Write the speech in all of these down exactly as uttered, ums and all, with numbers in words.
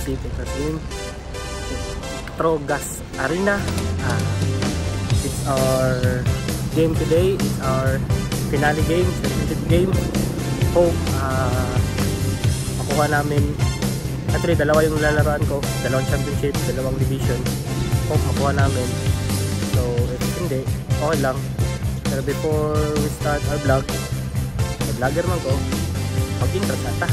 C Texas game. Trogas Arena. Uh, it's our game today. It's our finale game, championship game. Hope uh, makuha namin. Actually, dalawa yung lalaroan ko. Dalawang championship, dalawang division. Hope makuha namin. So, if hindi, okay lang. Pero before we start our vlog, may vlogger man ko, mag-intro nata.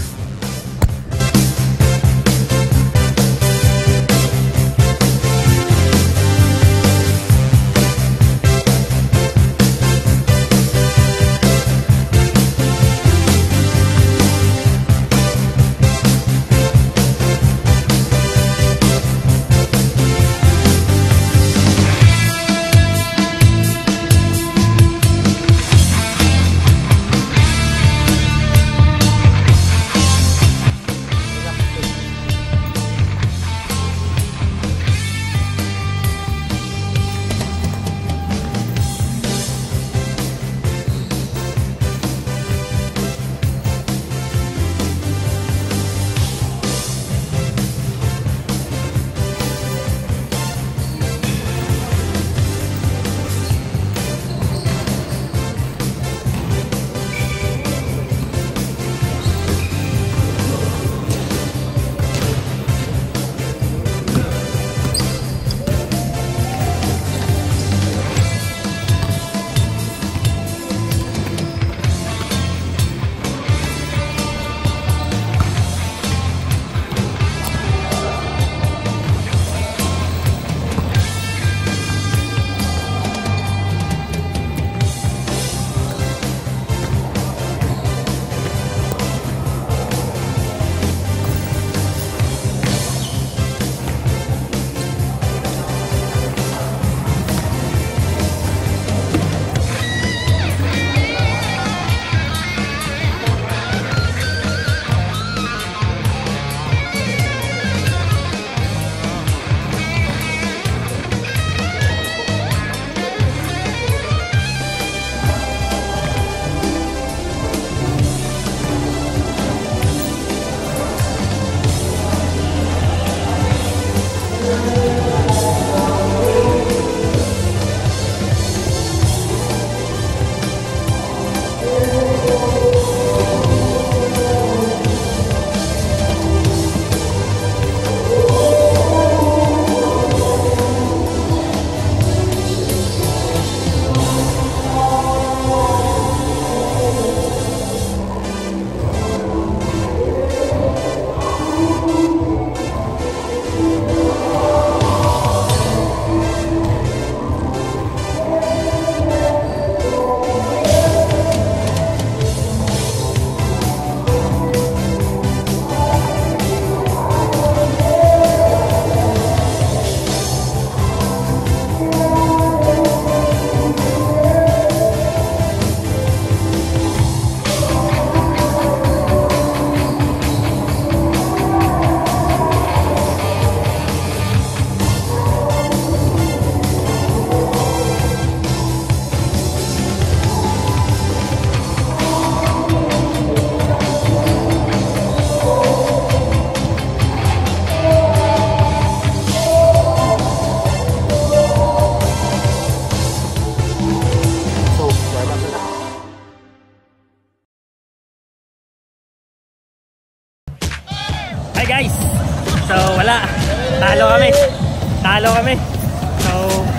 Guys, so wala, talo kami talo kami so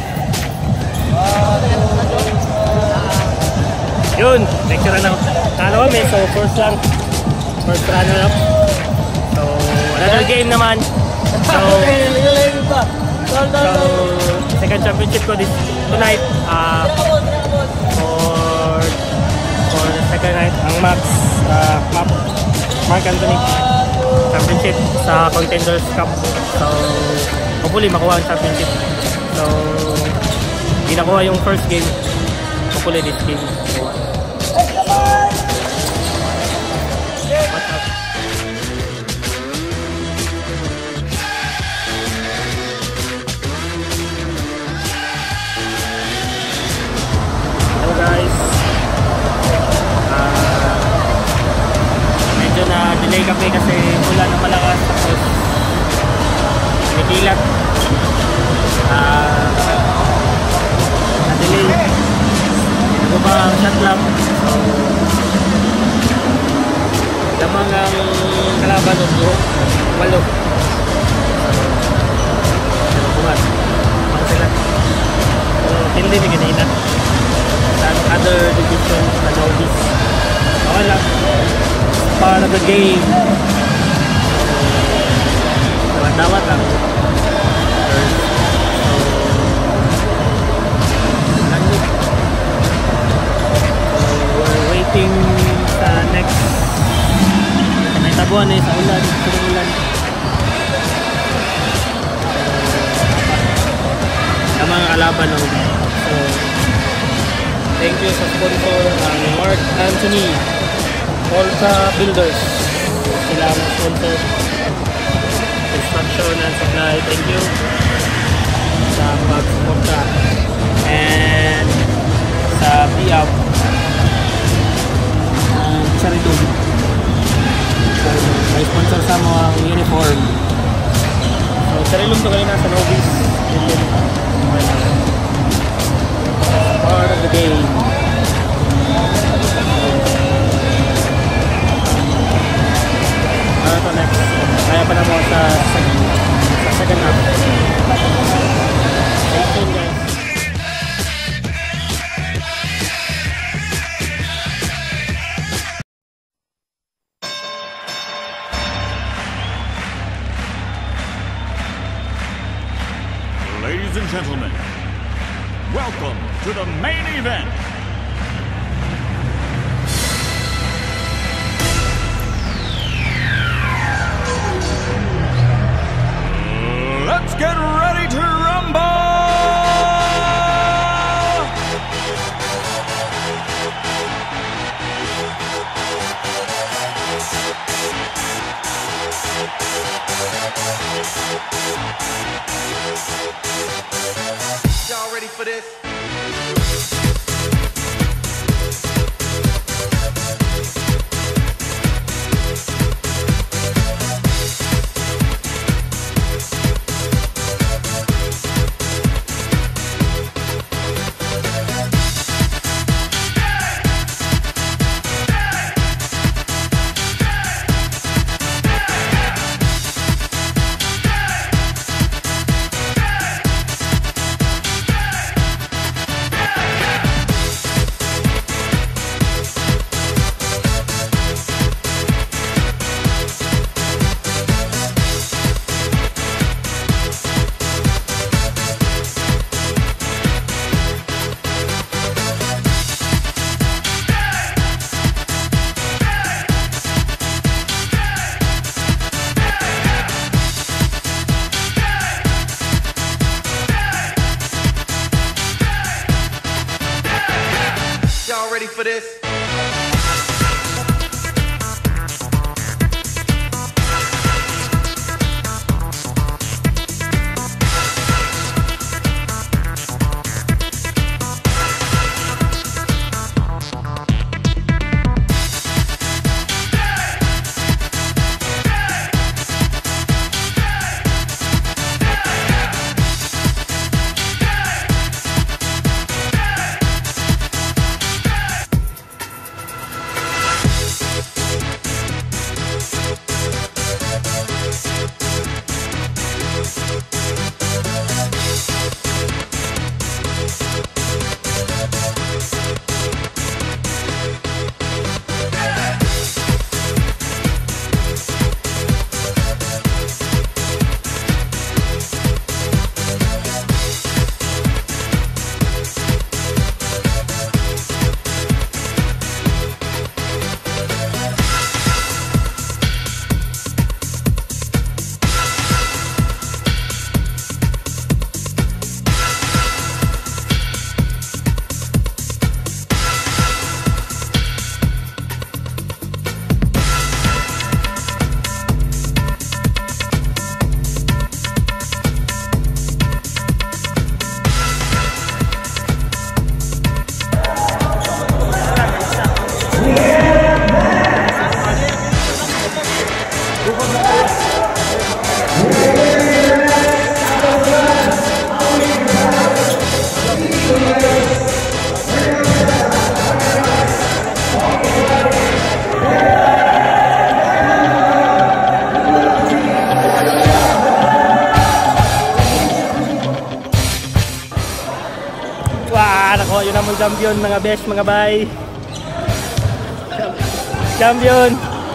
yun, lecture na talo kami, so first lang first runner up, so another game naman, so so second championship ko this tonight, uh, for for the second night ang Max uh, Map Mark Anthony championship sa Contenders Cup. So hopefully makuha ang championship. So hindi nakuha yung first game, hopefully this game. So, what's up? Hello guys, uh, medyo na delay kami kasi ulan na malakas, tapos din eh kanina. Sa other division na novice. Okay lang. Part of the game. Dawat-dawat lang. So, landed. So, we're waiting sa next. May tabuan eh sa ulan. Sa ulan. Sa mga kalaban ng so, thank you sa sponsor ang Mark Anthony Volta Builders. Sila ang sponsor construction and supply. Thank you sa pag-suporta and sa B-Up and Charidum. May sponsor sa mga uniform. So Charidum to kanina sa novice. Part of the game. Ano to next? Kaya pa na mo sa sa second half. Stay tuned guys. Ladies and gentlemen, welcome to the main event. Let's get ready to rumble! Y'all ready for this? Y'all ready for this? Wah, nakuha yun naman champion mga best, mga bay. Champion!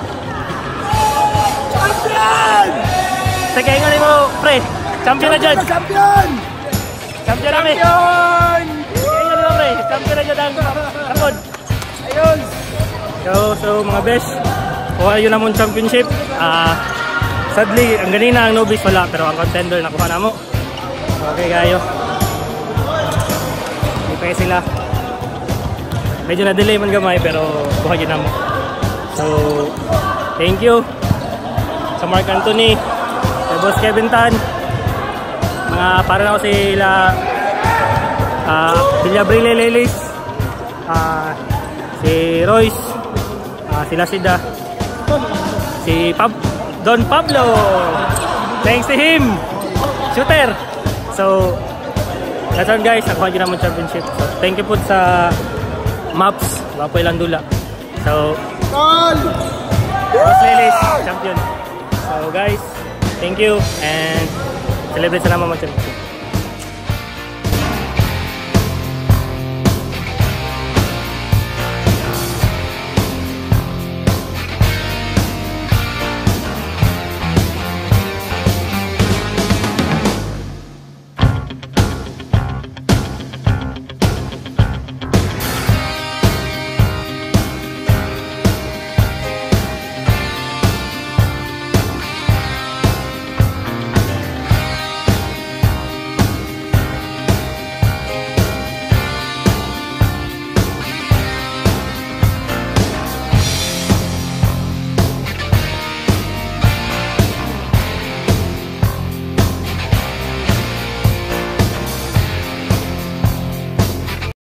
Champion! Sige, ngayon mo, pre. Champion na dyan! Champion! Champion na, pre! Champion! Sige, ngayon mo, pre. Champion na dyan ang takod. Ayun! So, so mga best, kuha yun naman championship. Ah, sadly, ang ganina ang novice wala, pero ang contender nakuha na mo. Okay, kayo. Hindi pa sila. Medyo na-delay man gamay, pero kuha yun na mo. So, thank you sa Mark Anthony, sa Boss Kevin Tan, mga para na ako sila uh, Villabrile Lelis, uh, si Royce, uh, sila Sida, si Pab Don Pablo, thanks to him, shooter. So, that's all guys, nakuha nyo naman championship. So, thank you po sa Maps, Wapoy Landula. So, Ross Lelis, champion. So guys, thank you and celebrate sa naman mag-championship.